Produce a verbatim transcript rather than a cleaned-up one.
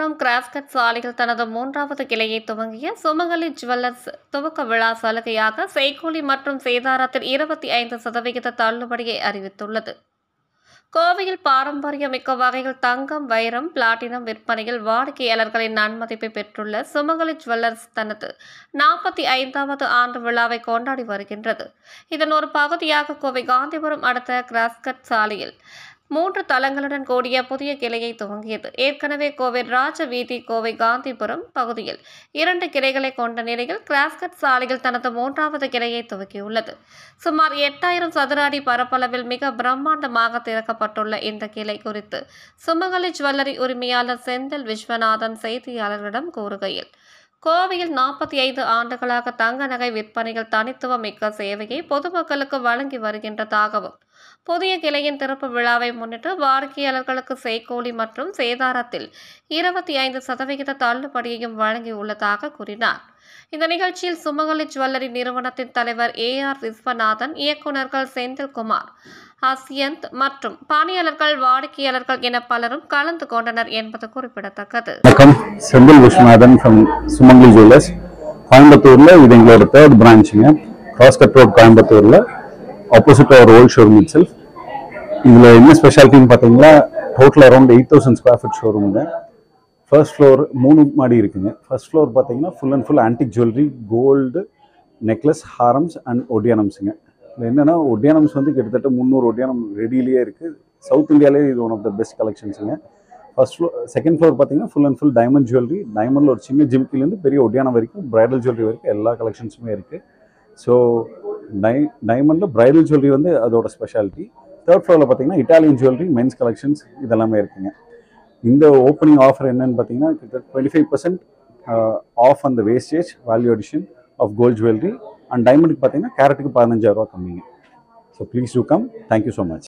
Gandhipuram cross cut சாலையில் தனது மூன்றாவது கிளையை துவங்கிய சுமங்கலி ஜுவல்லர்ஸ் துவக்க விழா சலுகையாக செய்கூலி மற்றும் சேதாரத்தில் இருபத்தி ஐந்து சதவிகித தள்ளுபடியை அறிவித்துள்ளது. கோவையில் பாரம்பரியமிக்க வகையில் தங்கம், வைரம், பிளாட்டினம் விற்பனையில் வாடிக்கையாளர்களின் நன்மதிப்பை பெற்றுள்ள சுமங்கலி ஜுவல்லர்ஸ் தனது நாற்பத்தி ஐந்தாவது ஆண்டு விழாவை கொண்டாடி வருகின்றது. இதன் ஒரு பகுதியாக கோவை காந்திபுரம் அடுத்த கிராஸ்கட் சாலையில் மூன்று தளங்களுடன் கூடிய புதிய கிளையை துவங்கியது. ஏற்கனவே கோவை ராஜ வீதி, கோவை காந்திபுரம் பகுதியில் இரண்டு கிளைகளை கொண்ட நிலையில் கிராஸ்கட் சாலையில் தனது மூன்றாவது கிளையை துவக்கியுள்ளது. சுமார் எட்டாயிரம் சதுர அடி பரப்பளவில் மிக பிரம்மாண்டமாக திறக்கப்பட்டுள்ள இந்த கிளை குறித்து சுமங்கலி ஜுவல்லரி உரிமையாளர் செந்தில் விஸ்வநாதன் செய்தியாளர்களிடம் கூறுகையில், கோவையில் நாற்பத்தி ஐந்து ஆண்டுகளாக தங்க நகை விற்பனையில் தனித்துவம் மிக்க சேவையை பொதுமக்களுக்கு வழங்கி வருகின்றதாகவும், புதிய கிளையின் திறப்பு விழாவை முன்னிட்டு வாடிக்கையாளர்களுக்கு செய்கூலி மற்றும் சேதாரத்தில் இருபத்தி ஐந்து சதவிகித தள்ளுபடியையும் வழங்கியுள்ளதாக கூறினார். இந்த நிகழ்ச்சியில் சுமங்கலி ஜுவல்லரி நிறுவனத்தின் தலைவர் ஏ ஆர் விஸ்வநாதன், இயக்குநர்கள் செந்தில்குமார், அசியந்த் மற்றும் பணியாளர்கள், வாடிக்கையாளர்கள் என பலரும் கலந்து கொண்டனர் என்பது குறிப்பிடத்தக்கது. வணக்கம், செந்தில் விஸ்வநாதன் ஃப்ரம் சுமங்கலி ஜுவல்லர்ஸ், கோயம்புத்தூர்ல. இது எங்களோட தேர்ட் பிரான்ச்சுங்க. கிராஸ்கட் ரோட், கோயம்புத்தூர்ல, opposite our old showroom itself. இதுல என்ன ஸ்பெஷாலிட்டின்னு பார்த்தீங்கன்னா, total around eight thousand square feet ஷோரூமுங்க. ஃபர்ஸ்ட் ஃப்ளோர் மூணு மாடி இருக்குங்க. ஃபர்ஸ்ட் ஃப்ளோர் பார்த்தீங்கன்னா full and full antique jewellery, gold necklace, ஹாரம்ஸ் அண்ட் ஒடியானம்ஸுங்க. இதில் என்னென்னா, ஒடியானம்ஸ் வந்து கிட்டத்தட்ட முந்நூறு ஒடியானம் ரெடியிலேயே இருக்குது. சவுத் இந்தியாவிலே இது ஒன் ஆஃப் த பெஸ்ட் கலெக்ஷன்ஸுங்க. ஃபர்ஸ்ட் ஃப்ளோர் செகண்ட் ஃப்ளோர் பார்த்தீங்கன்னா full and full diamond jewellery. டைமண்டில் ஒரு சின்ன ஜிம்கிலேருந்து பெரிய ஒடியானம் வரைக்கும், பிரைடல் ஜுவல்லரி வரைக்கும் எல்லா கலெக்ஷன்ஸுமே இருக்குது. ஸோ டை டைமண்டில் பிரைடல் ஜுவல்லரி வந்து அதோட ஸ்பெஷாலிட்டி. தேர்ட் ஃப்ளோரில் பார்த்தீங்கன்னா இட்டாலியன் ஜுவல்லரி, மென்ஸ் கலெக்ஷன்ஸ் இதெல்லாமே இருக்குங்க. இந்த ஓப்பனிங் ஆஃபர் என்னன்னு பார்த்தீங்கன்னா, டுவெண்ட்டி ஃபைவ் பர்சன்ட் ஆஃப் அந்த wastage value addition of gold jewellery. And டைமண்டுக்கு பார்த்தீங்கன்னா கேரட்டுக்கு பதினஞ்சாயிரம் ரூபா கம்மிங்க. So please do come. Thank you so much.